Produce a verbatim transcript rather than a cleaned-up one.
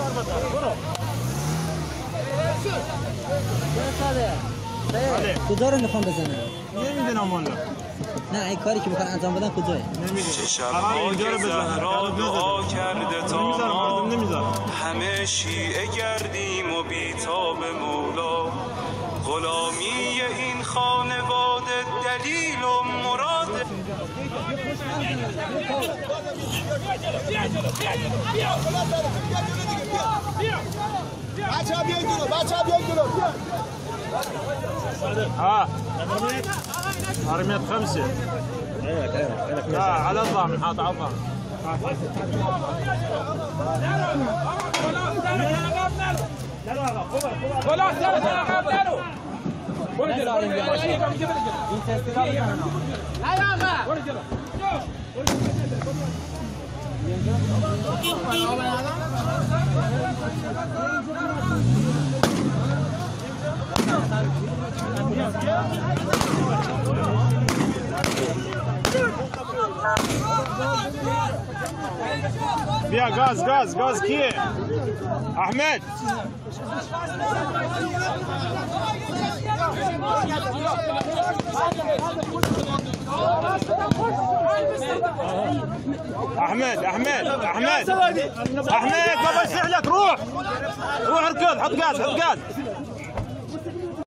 کجا رو میخوام بزنم؟ نمیدونم والا. نه این کاری که میخوان انجام بدن کجاه؟ فقط اینجا رو بزن. دعا کرده تا ما همه شیعه گردیم و بیتاب مولا. غلامی این خانواده دلیل و مراد. بچه ها بیاید جلو، بچه ها بیاید جلو. ها أرمية خمسة. لا على الضامن حاط على الضامن. خلاص فيها غاز غاز غاز كي احمد احمد احمد احمد احمد ما بيصيح لك. روح روح اركض. حط غاز حط غاز.